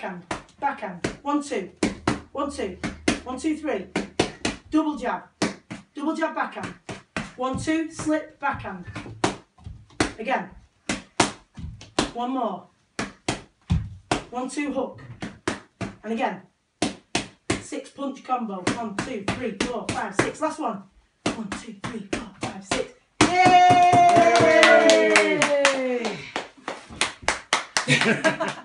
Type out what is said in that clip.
backhand, backhand. 1, 2, 1, 2, 1, 2, 3. Double jab backhand. 1, 2, slip backhand. Again. One more. 1, 2, hook. And again. 6 punch combo. 1, 2, 3, 4, 5, 6. Last one. 1, 2, 3, 4, 5, 6. Yay!